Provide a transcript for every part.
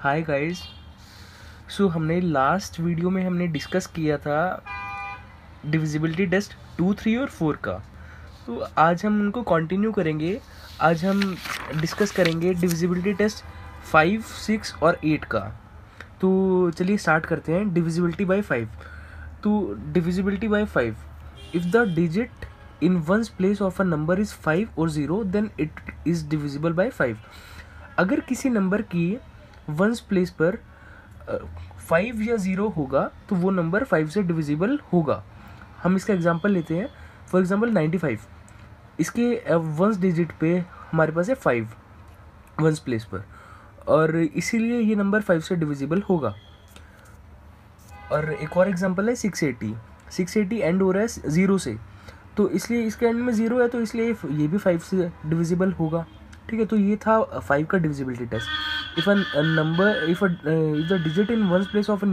Hi guys. सो हमने last video में हमने डिस्कस किया था डिविजिबिलिटी टेस्ट 2, 3 और 4 का। तो आज हम उनको कंटिन्यू करेंगे। आज हम डिस्कस करेंगे डिविजिबिलिटी टेस्ट 5, 6 और 8 का। तो चलिए स्टार्ट करते हैं। Divisibility by 5। तो divisibility by 5, if the digit in ones place of a number is 5 और 0 then it is divisible by 5। अगर किसी नंबर की वंस प्लेस पर 5 या 0 होगा तो वो नंबर 5 से डिविजिबल होगा। हम इसका एग्जांपल लेते हैं। फॉर एग्जांपल 95, इसके वंस डिजिट पे हमारे पास है 5 वंस प्लेस पर, और इसीलिए ये नंबर 5 से डिविजिबल होगा। और एक और एग्जांपल है 680। 680 एंड हो रहा है 0 से, तो इसलिए इसके एंड में 0 है, तो इसलिए ये भी 5 से डिविजिबल होगा। ठीक है, तो ये था 5 का divisibility test. If the digit in ones place of a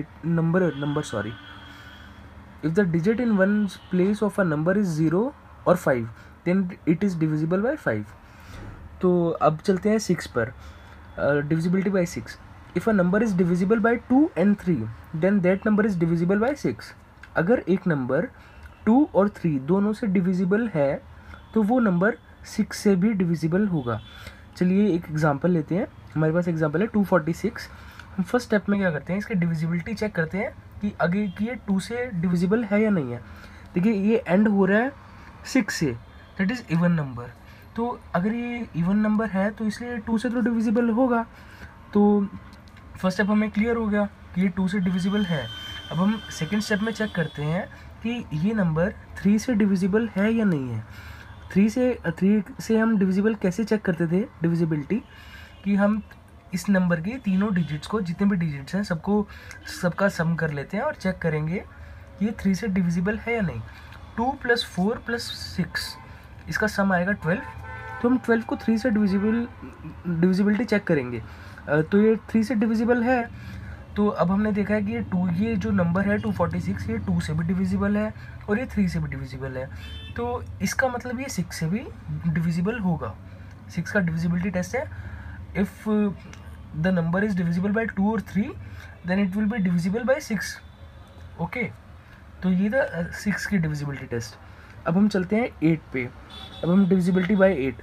if the digit in one's place of a number is 0 or 5 then it is divisible by 5. तो अब चलते हैं 6 पर। divisibility by 6, if a number is divisible by 2 and 3 then that number is divisible by 6. अगर एक number 2 और 3 दोनों से डिविजिबल है तो वो नंबर 6 से भी डिविजिबल होगा। चलिए एक एग्जांपल लेते हैं। हमारे पास एग्जांपल है 246। हम फर्स्ट स्टेप में क्या करते हैं, इसकी डिविजिबिलिटी चेक करते हैं कि अगर कि ये 2 से डिविजिबल है या नहीं है। देखिए ये एंड हो रहा है 6 से, दैट इज़ इवन नंबर। तो अगर ये इवन नंबर है तो इसलिए 2 से तो डिविजिबल होगा। तो फर्स्ट स्टेप हमें क्लियर हो गया कि ये 2 से डिविजिबल है। अब हम सेकेंड स्टेप में चेक करते हैं कि ये नंबर 3 से डिविजिबल है या नहीं है। 3 से हम डिविजिबल कैसे चेक करते थे डिविजिबिलिटी, कि हम इस नंबर के तीनों डिजिट्स को, जितने भी डिजिट्स हैं सबका सम कर लेते हैं और चेक करेंगे कि ये 3 से डिविजिबल है या नहीं। 2 + 4 + 6 इसका सम आएगा 12। तो हम 12 को 3 से डिविजिबिलिटी चेक करेंगे। तो ये 3 से डिविजिबल है। तो अब हमने देखा है कि ये जो नंबर है 246, ये 2 से भी डिविजिबल है और ये 3 से भी डिविजिबल है। तो इसका मतलब ये 6 से भी डिविजिबल होगा। 6 का डिविजिबिलिटी टेस्ट है, if the number is divisible by 2 और 3 then it will be divisible by 6। Okay, तो ये था 6 की डिविजिबिलिटी टेस्ट। अब हम चलते हैं 8 पे। अब हम divisibility by 8।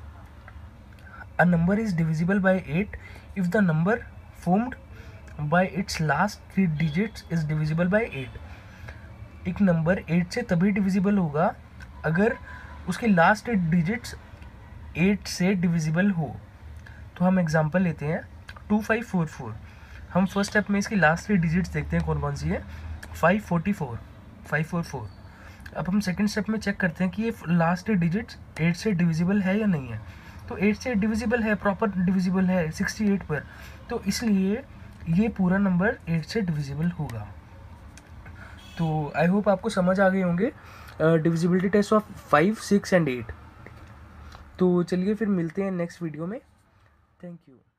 A number is divisible by 8 if the number formed by its last 3 digits is divisible by 8। एक नंबर 8 से तभी डिविजिबल होगा अगर उसके लास्ट डिजिट्स 8 से डिविजिबल हो। तो हम एग्जांपल लेते हैं 2544। हम फर्स्ट स्टेप में इसकी लास्ट 3 डिजिट्स देखते हैं कौन कौन सी है। 544। अब हम सेकंड स्टेप में चेक करते हैं कि ये लास्ट डिजिट्स 8 से डिविजिबल है या नहीं है। तो 8 से डिविजिबल है, प्रॉपर डिविजिबल है 68 पर, तो इसलिए ये पूरा नंबर 8 से डिविजिबल होगा। तो आई होप आपको समझ आ गए होंगे डिविजिबिलिटी टेस्ट ऑफ 5, 6 एंड 8। तो चलिए फिर मिलते हैं नेक्स्ट वीडियो में। Thank you.